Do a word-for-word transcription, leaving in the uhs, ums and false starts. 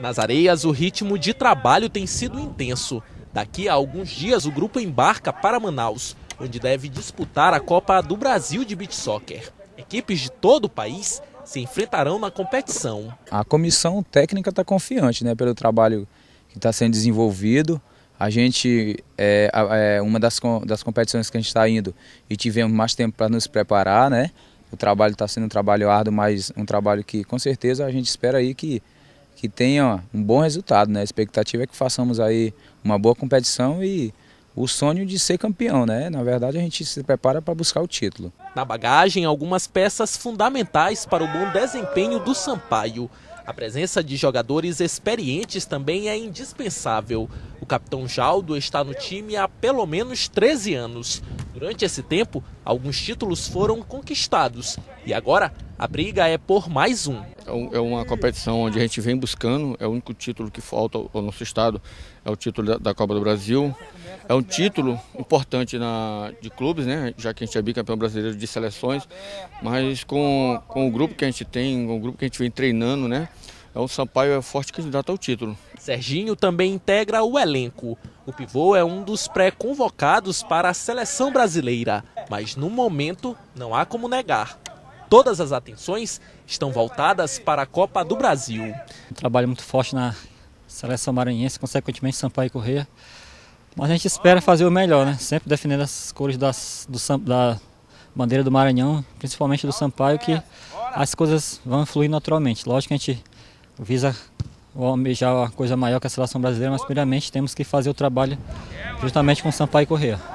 Nas areias, o ritmo de trabalho tem sido intenso. Daqui a alguns dias, o grupo embarca para Manaus, onde deve disputar a Copa do Brasil de Beach Soccer. Equipes de todo o país se enfrentarão na competição. A comissão técnica está confiante, né, pelo trabalho que está sendo desenvolvido. A gente, é, é uma das, das competições que a gente está indo e tivemos mais tempo para nos preparar, né? O trabalho está sendo um trabalho árduo, mas um trabalho que com certeza a gente espera aí que, que tenha um bom resultado, né? A expectativa é que façamos aí uma boa competição e o sonho de ser campeão, né? Na verdade, a gente se prepara para buscar o título. Na bagagem, algumas peças fundamentais para o bom desempenho do Sampaio. A presença de jogadores experientes também é indispensável. O capitão Jaldo está no time há pelo menos treze anos. Durante esse tempo, alguns títulos foram conquistados. E agora, a briga é por mais um. É uma competição onde a gente vem buscando, é o único título que falta ao nosso estado, é o título da Copa do Brasil. É um título importante na, de clubes, né? Já que a gente é bicampeão brasileiro de seleções, mas com, com o grupo que a gente tem, com o grupo que a gente vem treinando, né? É o Sampaio é forte candidato ao título. Serginho também integra o elenco. O pivô é um dos pré-convocados para a seleção brasileira, mas no momento não há como negar. Todas as atenções estão voltadas para a Copa do Brasil. Um trabalho muito forte na seleção maranhense, consequentemente Sampaio e Corrêa. Mas a gente espera fazer o melhor, né? Sempre defendendo as cores das, do, da bandeira do Maranhão, principalmente do Sampaio, que as coisas vão fluir naturalmente. Lógico que a gente visa almejar a coisa maior que a seleção brasileira, mas primeiramente temos que fazer o trabalho justamente com Sampaio e Corrêa.